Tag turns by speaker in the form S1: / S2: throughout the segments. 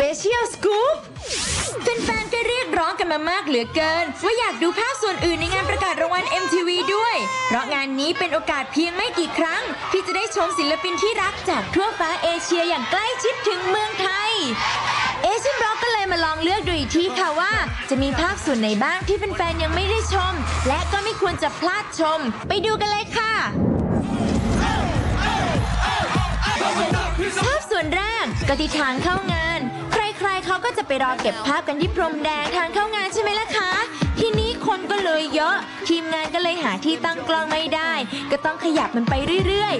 S1: Special Scoop แฟนๆก็เรียกร้องกันมามากเหลือเกินว่าอยากดูภาพส่วนอื่นในงานประกาศรางวัล MTV ด้วยเพราะงานนี้เป็นโอกาสเพียงไม่กี่ครั้งที่จะได้ชมศิลปินที่รักจากทั่วฟ้าเอเชียอย่างใกล้ชิดถึงเมืองไทยเอเชียนบล็อกก็เลยมาลองเลือกดูอีกทีค่ะว่าจะมีภาพส่วนไหนบ้างที่แฟนๆยังไม่ได้ชมและก็ไม่ควรจะพลาดชมไปดูกันเลยค่ะภาพส่วนแรกก็ที่ทางเข้างานใครๆเขาก็จะไปรอเก็บภาพกันที่พรมแดงทางเข้างานใช่ไหมล่ะคะทีนี้คนก็เลยเยอะทีมงานก็เลยหาที่ตั้งกล้องไม่ได้ก็ต้องขยับมันไปเรื่อย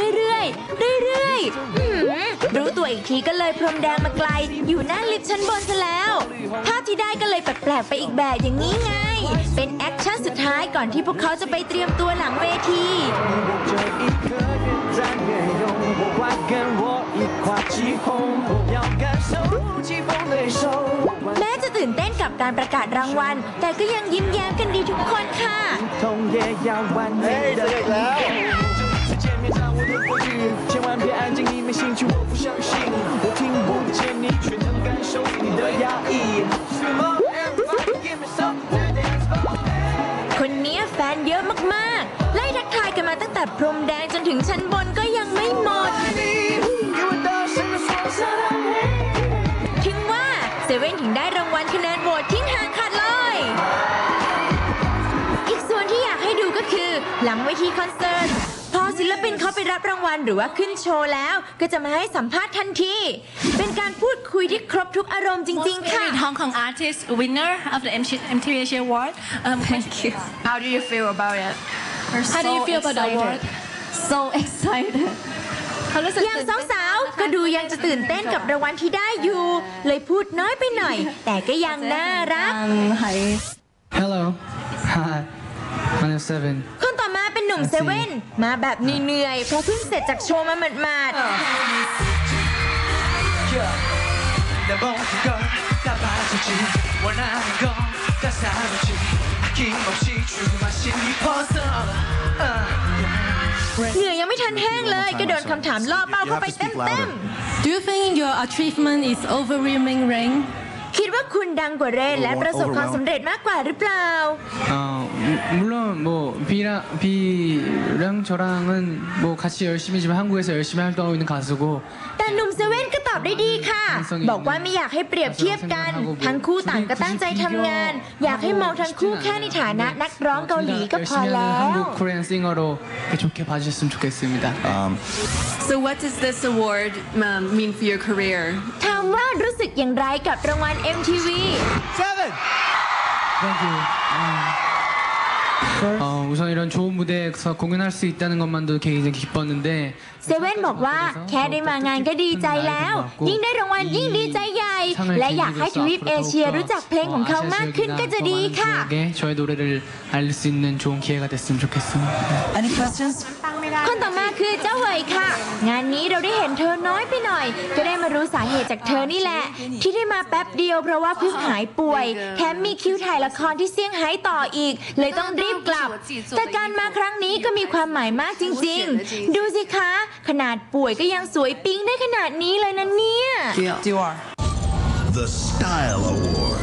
S1: ๆรู้ตัวอีกทีก็เลยพรมแดงมาไกลอยู่หน้าลิฟต์ชั้นบนซะแล้วภาพที่ได้ก็เลยแปลกๆไปอีกแบบอย่างนี้ไงเป็นแอคชั่นสุดท้ายก่อนที่พวกเขาจะไปเตรียมตัวหลังเวทีแม้จะตื่นเต้นกับการประกาศรางวัลแต่ก็ยังยิ้มแย้มกันดีทุกคนค่ะ
S2: เฮ้ยเสร็จแล้ว
S1: คนนี้แฟนเยอะมากๆไล่ทักทายกันมาตั้งแต่พรมแดงจนถึงชั้นบนก็ยังไม่หมดถึงว่าเซเว่นถึงได้รางวัลคะแนนโหวตทิ้งห่างขาดเลยอีกส่วนที่อยากให้ดูก็คือหลังเวทีคอนเสิร์ตพอศิลปินเขาไปรับรางวัลหรือว่าขึ้นโชว์แล้วก็จะมาให้สัมภาษณ์ทันทีเป็นการพูดคุยที่ครบทุกอารมณ์จริงๆค่ะ
S3: Hong Kong artist winner of the MTV Asia Award.
S4: Thank you. How do you feel about it?
S3: How do you feel about the award?
S4: So excited.
S1: อย่างสาวๆก็ดูยังจะตื่นเต้นกับรางวัลที่ได้อยู่เลยพูดน้อยไปหน่อยแต่ก็ยังน่ารัก
S5: Hello. Hi. My name is Seven.
S1: คนต่อมาเป็นหนุ่มเซเว่นมาแบบเหนื่อยๆเพราะเพิ่งเสร็จจากโชว์มาหมาดๆเหงื่อยังไม่ทันแห้งเลยก็โดนคำถามล่อเป้าเข้าไปเต็มๆ
S3: Do you think your achievement is overwhelming, Rain?
S1: คิดว่าคุณดังกว่าเรนและประสบความสำเร็จมากกว่าหรือเปล่า
S5: 물론 뭐 B랑 저랑은 뭐 같이 열심히 지금 한국에서 열심히 활동하고 있는 가수고
S1: แต่หนุ่มเซเว่นก็ตอบได้ดีค่ะบอกว่าไม่อยากให้เปรียบเทียบกันทั้งคู่ต่างก็ตั้งใจทำงานอยากให้มองทั้งคู่แค่ในฐานะนักร้องเกาหลีก็พอแล้ว
S5: 한국 코리안 싱어로 좋게 봐주셨으면 좋겠습니다.
S4: So what does this award mean for your career?
S1: ถามว่ารู้สึกอย่างไรกับรางวัล MTV
S2: Seven.
S5: Thank you. 우선 이런 좋은 무대에서 공연할 수 있다는 것만도 굉장히 기뻤는데
S1: เซเว่นบอกว่าแค่ได้มางานก็ดีใจแล้วยิ่งได้รางวัลยิ่งดีใจใหญ่และอยากให้ทวีปเอเชียรู้จักเพลงของเขามากขึ้นก็จะดีค่ะ
S5: 저의 노래를 알릴 수 있는 좋은 기회가 됐으면 좋겠습니다.
S2: Any questions?
S1: คนต่อมาคือเจ้าเหวยค่ะ งานนี้เราได้เห็นเธอน้อยไปหน่อยก็ได้มารู้สาเหตุจากเธอนี่แหละที่ได้มาแป๊บเดียวเพราะว่าเพิ่งหายป่วยแถมมีคิวถ่ายละครที่เซี่ยงไฮ้ต่ออีกเลยต้องรีบกลับแต่การมาครั้งนี้ก็มีความหมายมากจริงๆดูสิคะขนาดป่วยก็ยังสวยปิ๊งได้ขนาดนี้เลยนะเนี่ย
S2: Dior.
S6: The Style Award.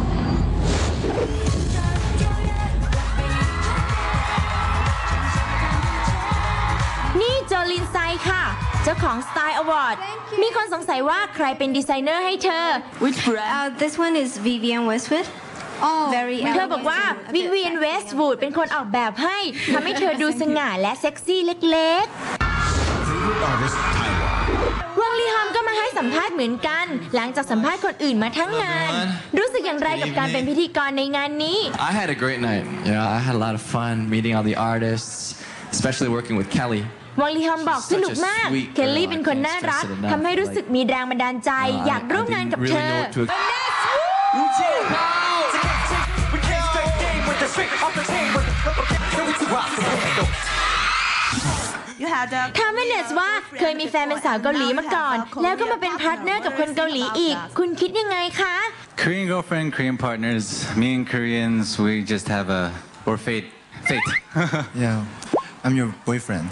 S1: นี่โจลินไซค่ะเจ้าของ Style Award มีคนสงสัยว่าใครเป็นดีไซเนอร์ให้เธอ
S4: Which brand?
S7: This one is Vivienne Westwood. Very
S1: เธอบอกว่าวิเวียนเวสต์วูดเป็นคนออกแบบให้ทำให้เธอดูสง่าและเซ็กซี่เล็ก
S6: Favorite artist Taiwan.
S1: ๆวงลีฮอมก็มาให้สัมภาษณ์เหมือนกันหลังจากสัมภาษณ์คนอื่นมาทั้งงานรู้สึกอย่างไรกับการเป็นพิธีกรในงานนี้
S8: I had a great night. I had a lot of fun meeting all the artists, especially working with Kelly.
S1: วงลีฮอมบอกสนุกมากเคลลี่เป็นคนน่ารักทำให้รู้สึกมีแรงบันดาลใจอยากร่วมงานกับเธอถามเวเนสว่าเคยมีแฟนเป็นสาวเกาหลีมาก่อนแล้วก็มาเป็นพาร์ทเนอร์กับคนเกาหลีอีกคุณคิดยังไงคะ
S9: Korean girlfriend, Korean partners. Me and Koreans, we just have or fate.
S10: Yeah, I'm your boyfriend.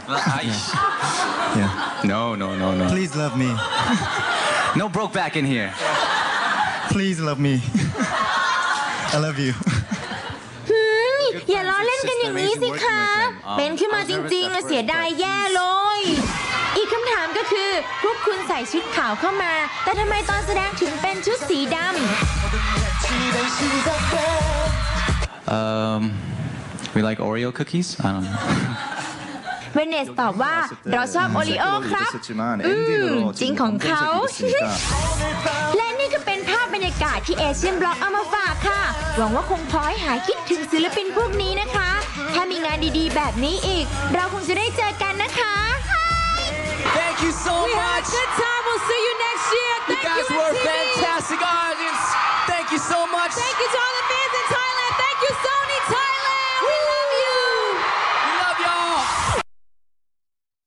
S10: Yeah.
S9: No.
S10: Please love me.
S9: No broke back in here.
S10: Please love me. I love you.
S1: อย่าล้อเล่นกันอย่างนี้สิคะเป็นขึ้นมาจริงๆเสียดายแย่เลย อีกคำถามก็คือพวกคุณใส่ชุดขาวเข้ามา แต่ทำไมตอนแสดงถึงเป็นชุดสีดำ
S9: We like Oreo cookies. I don't know.
S1: เวเนสตอบว่าเราชอบโอริโอครับจริงของเขา และนี่ก็เป็นภาพบรรยากาศที่เอเชียนบล็อกเอามาฝากค่ะหวังว่าคงพอให้หายคิดถึงศิลปินพวกนี้นะคะถ้ามีงานดีๆแบบนี้อีกเราคงจะได้เจอกันนะคะ